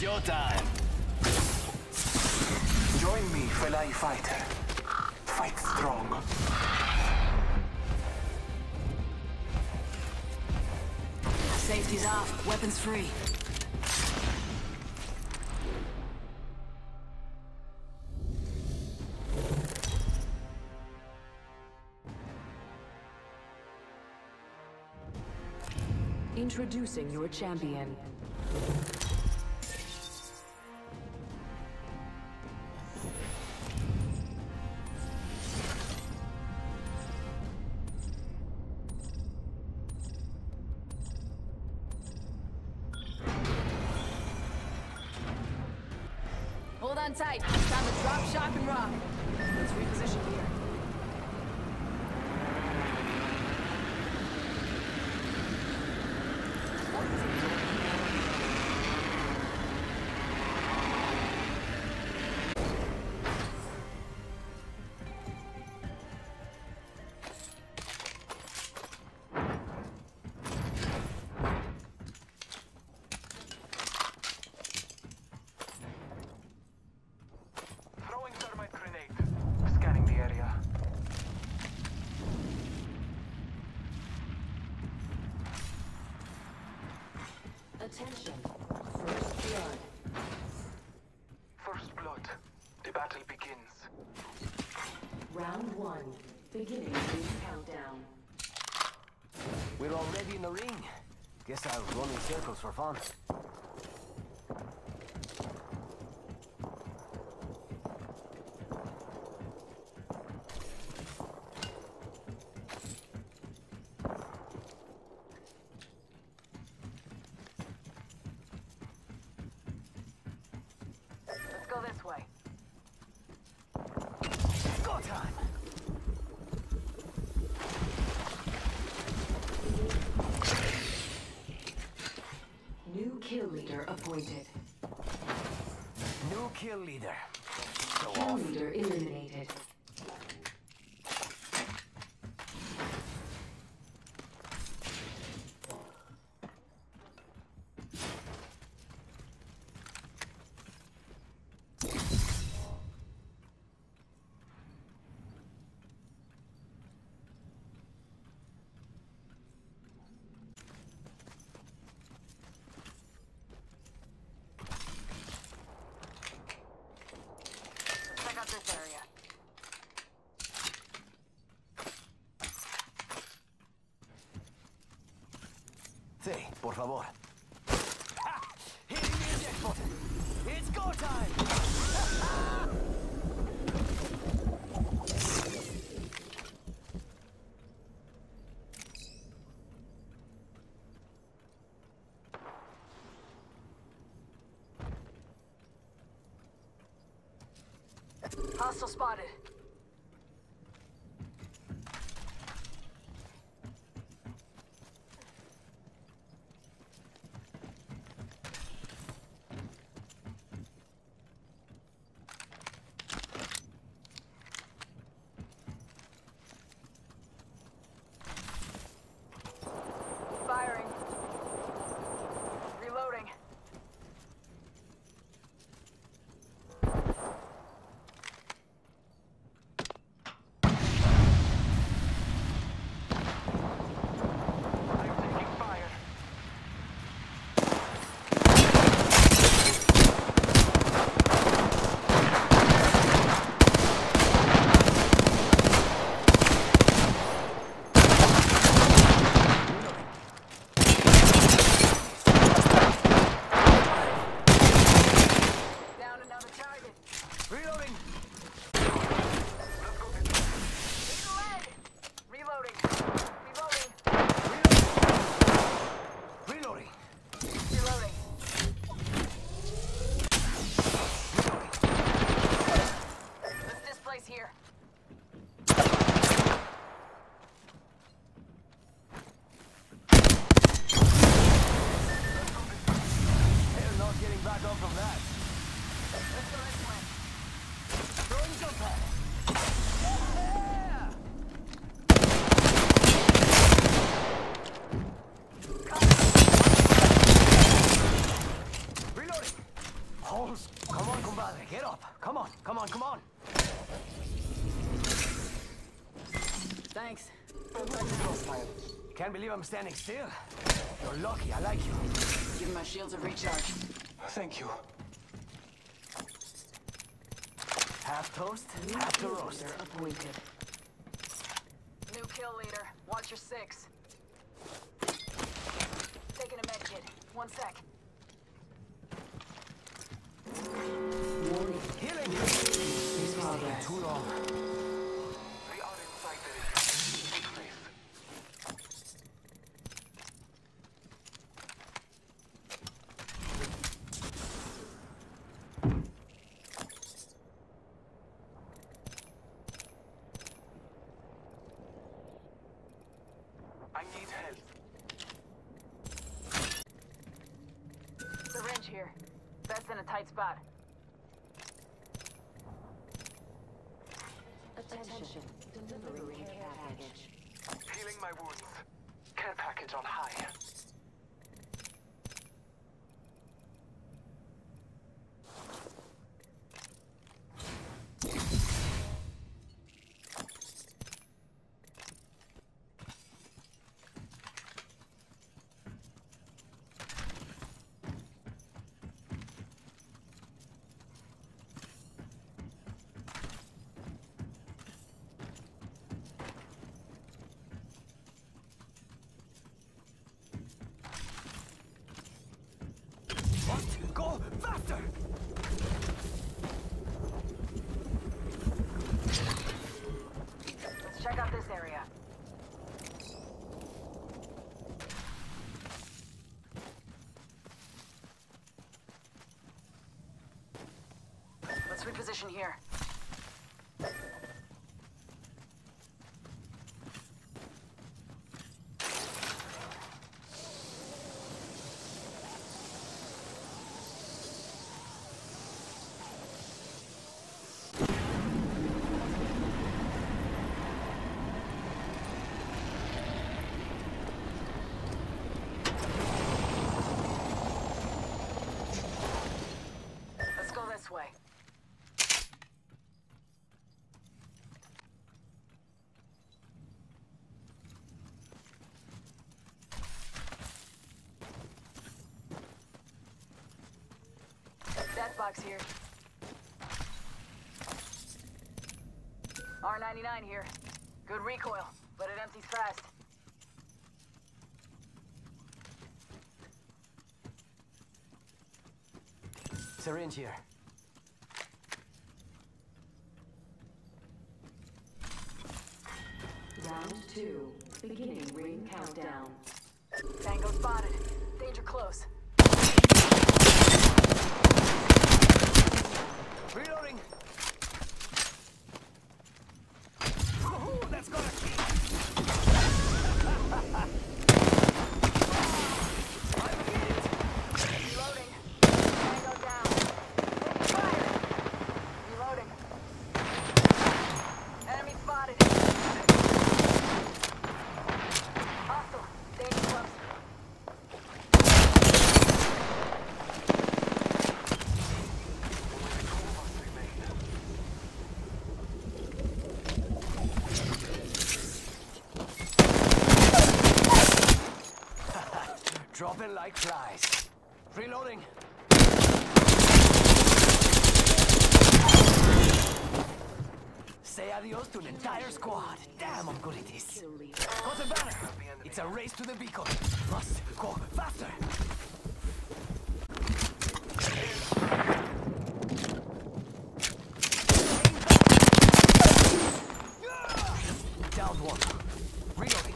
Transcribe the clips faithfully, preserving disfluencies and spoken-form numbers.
Showtime! Join me, Felai fighter. Fight strong. Safety's off, weapons free. Introducing your champion. Hold on tight. It's time to drop, shock, and rock. Let's reposition here. Attention. First blood. First blood. The battle begins. Round one. Beginning ring countdown. We're already in the ring. Guess I'll run in circles for fun. Go this way. Go time! New kill leader appointed. New kill leader. Show Kill off. leader eliminated. Check out this area. Sí, por favor. Ha! Hitting the eject button. It's go time! Hostile spotted. Firing. Reloading. I'm taking fire. Down another target. Reloading! Hit the leg. Reloading. Reloading. Reloading! Reloading. Let's displace here. They're not getting back up from that. Let's go this way. Throwing jump pad. Yeah! Reloading! can't believe I'm standing still. You're lucky, I like you. Give my shields a recharge. Thank you. Half toast, half to roast. Appointed. New kill leader. Watch your six. Taking a med kit. One sec. Healing! This is taking too long. We are inside the ring. Take place. I need help. Syringe here. That's in a tight spot. Attention. Delivering care package. Healing my wounds. Care package on high. What? Go faster! Let's check out this area. Let's reposition here. Let's go this way. That box here. R ninety-nine here. Good recoil, but it empties fast. Syringe here. Round two. Beginning ring countdown. Tango spotted. Danger close. Reloading! Woohoo, that's gonna kick! I'm hit! Reloading. Tango down. Taking fire. Reloading. Enemy spotted. Hostile. Danger close. Dropping like flies. Reloading. Say adios to an entire squad. Damn, I'm good at this. Kill leader. Got a banner. It's a race to the beacon. Must go faster. Down one. Reloading.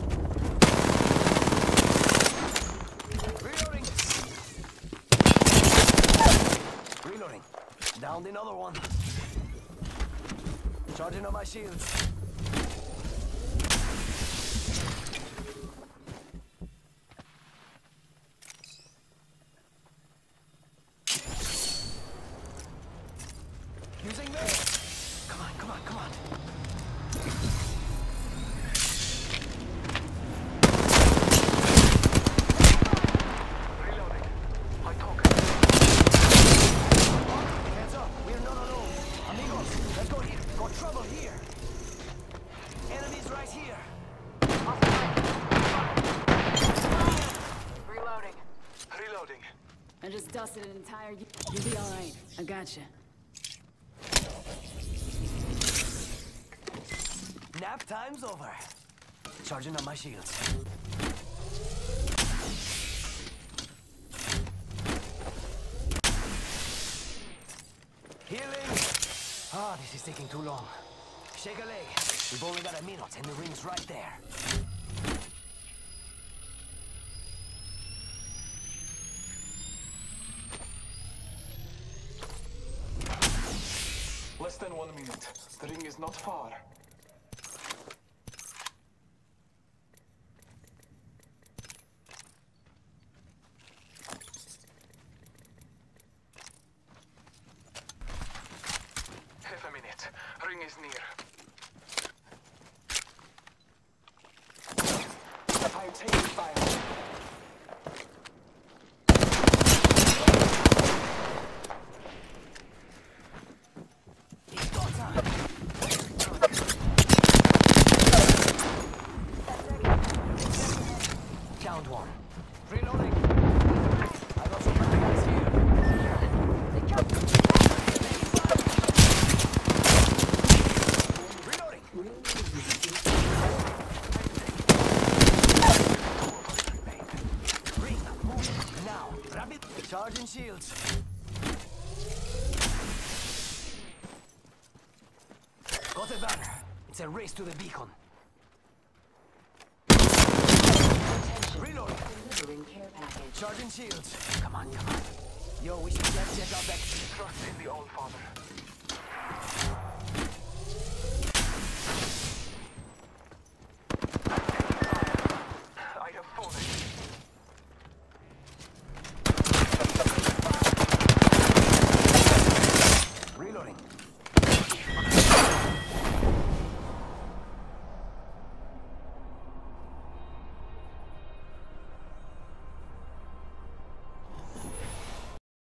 Reloading. Reloading. Downed another one. Charging on my shields. Using this. Come on, come on, come on. Reloading. I talk. Hands up, we're not alone. Amigos, let's go here. Got trouble here. Reloading. I just dusted an entire... You'll be alright. I gotcha. Nap time's over. Charging on my shields. Healing! Ah, this is taking too long. Shake a leg. We've only got a minute and the ring's right there. Less than one minute. The ring is not far. Half a minute. Ring is near. I'm taking fire. Downed one. Reloading. I got some friendly guys here. Reloading. Ring, move now. Rabbit, charging shields. Got a banner. It's a race to the beacon. Reload. Delivering care package. Charging shields. Come on, come on. Yo, we should just check out that. Trust in the All Father.